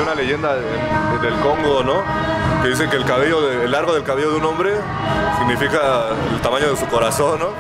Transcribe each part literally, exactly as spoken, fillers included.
hay una leyenda de, del Congo, ¿no? Que dice que el cabello, de, el largo del cabello de un hombre significa el tamaño de su corazón, ¿no?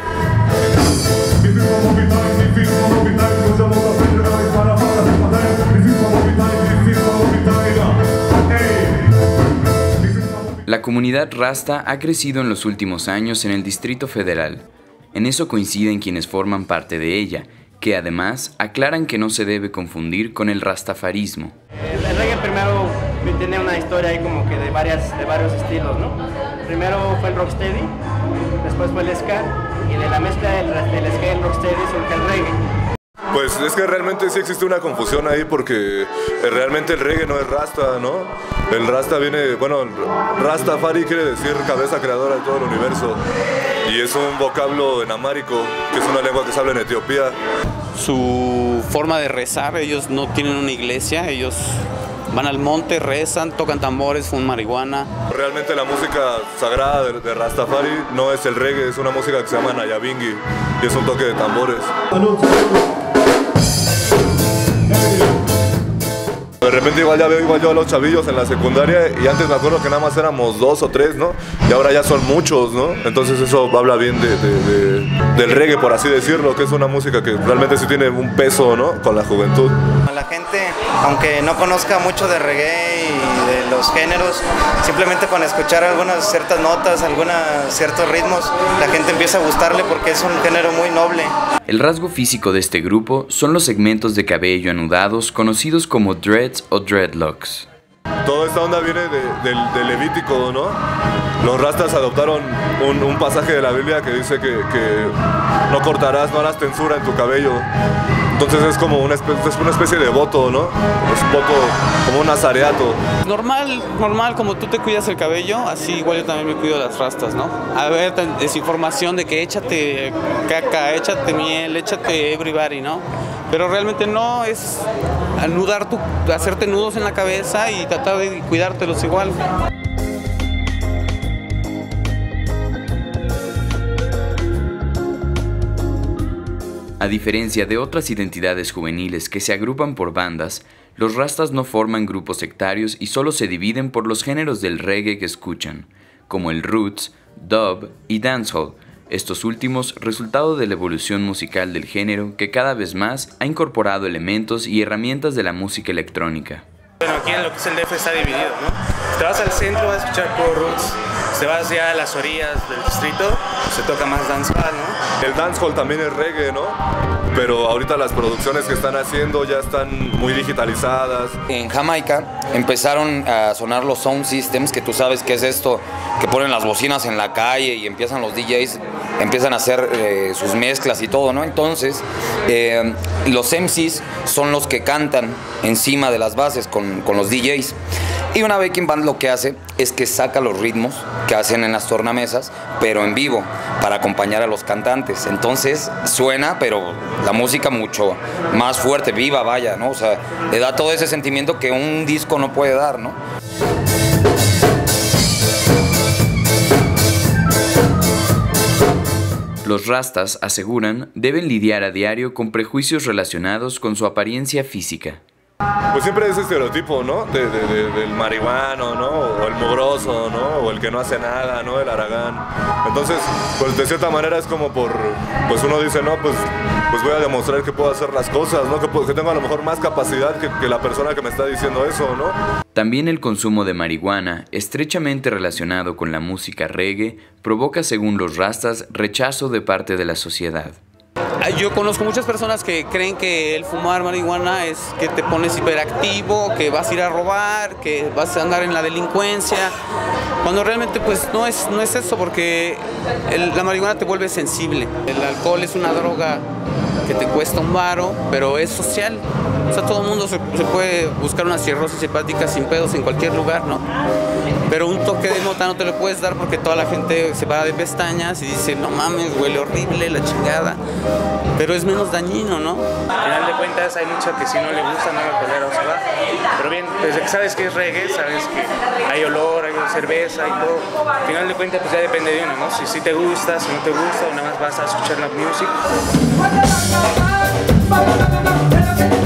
La comunidad rasta ha crecido en los últimos años en el Distrito Federal. En eso coinciden quienes forman parte de ella, que además aclaran que no se debe confundir con el rastafarismo. El, el reggae primero tiene una historia ahí como que de, varias, de varios estilos, ¿no? Primero fue el rocksteady, después fue el ska, y de la mezcla del, del ska y el rocksteady surge el reggae. Pues es que realmente sí existe una confusión ahí porque realmente el reggae no es rasta, ¿no? El rasta viene, bueno, Rastafari quiere decir cabeza creadora de todo el universo y es un vocablo en amárico, que es una lengua que se habla en Etiopía. Su forma de rezar, ellos no tienen una iglesia, ellos van al monte, rezan, tocan tambores, fuman marihuana. Realmente la música sagrada de, de Rastafari no es el reggae, es una música que se llama Nayabingi y es un toque de tambores. De repente igual ya veo igual yo a los chavillos en la secundaria y antes me acuerdo que nada más éramos dos o tres, ¿no? Y ahora ya son muchos, ¿no? Entonces eso habla bien de, de, de, del reggae, por así decirlo, que es una música que realmente sí tiene un peso, ¿no? Con la juventud. La gente, aunque no conozca mucho de reggae y de los géneros, simplemente con escuchar algunas ciertas notas, algunos ciertos ritmos, la gente empieza a gustarle porque es un género muy noble. El rasgo físico de este grupo son los segmentos de cabello anudados conocidos como dreads o dreadlocks. Toda esta onda viene de, del, del Levítico, ¿no? Los rastas adoptaron un, un pasaje de la Biblia que dice que, que no cortarás, no harás tensura en tu cabello. Entonces es como una especie, es una especie de voto, ¿no? Es un voto como un nazareato. Normal, normal, como tú te cuidas el cabello, así igual yo también me cuido las rastas, ¿no? A ver, desinformación de que échate caca, échate miel, échate everybody, ¿no? Pero realmente no, es anudar tu, hacerte nudos en la cabeza y tratar de cuidártelos igual. A diferencia de otras identidades juveniles que se agrupan por bandas, los rastas no forman grupos sectarios y solo se dividen por los géneros del reggae que escuchan, como el roots, dub y dancehall, estos últimos resultado de la evolución musical del género que cada vez más ha incorporado elementos y herramientas de la música electrónica. Bueno, aquí en lo que es el D F está dividido, ¿no? Te vas al centro, vas a escuchar puro roots. Te vas ya a las orillas del distrito, se toca más dancehall, ¿no? El dancehall también es reggae, ¿no? Pero ahorita las producciones que están haciendo ya están muy digitalizadas. En Jamaica empezaron a sonar los sound systems, que tú sabes qué es esto, que ponen las bocinas en la calle y empiezan los D Js, empiezan a hacer eh, sus mezclas y todo, ¿no? Entonces, eh, los M Cs son los que cantan encima de las bases con, con los D Js. Y una backing band lo que hace es que saca los ritmos que hacen en las tornamesas, pero en vivo, para acompañar a los cantantes. Entonces suena, pero la música mucho más fuerte, viva, vaya, ¿no? O sea, le da todo ese sentimiento que un disco no puede dar, ¿no? Los rastas, aseguran, deben lidiar a diario con prejuicios relacionados con su apariencia física. Pues siempre es ese estereotipo, ¿no? De, de, de, del marihuano, ¿no? O el mugroso, ¿no? O el que no hace nada, ¿no? El haragán. Entonces, pues de cierta manera es como por... Pues uno dice, no, pues, pues voy a demostrar que puedo hacer las cosas, ¿no? Que, que tengo a lo mejor más capacidad que, que la persona que me está diciendo eso, ¿no? También el consumo de marihuana, estrechamente relacionado con la música reggae, provoca, según los rastas, rechazo de parte de la sociedad. Yo conozco muchas personas que creen que el fumar marihuana es que te pones hiperactivo, que vas a ir a robar, que vas a andar en la delincuencia, cuando realmente pues no es, no es eso, porque el, la marihuana te vuelve sensible. El alcohol es una droga que te cuesta un varo, pero es social. O sea, todo el mundo se, se puede buscar una cirrosis hepática sin pedos en cualquier lugar, ¿no? Pero un toque de mota no te lo puedes dar porque toda la gente se va de pestañas y dice, no mames, huele horrible, la chingada. Pero es menos dañino, ¿no? Al final de cuentas hay mucho que si no le gusta no lo tolera o se va. Pero bien, desde que sabes que es reggae, sabes que hay olor, hay cerveza y todo. Al final de cuentas pues ya depende de uno, ¿no? Si, si te gusta, si no te gusta o nada más vas a escuchar la música.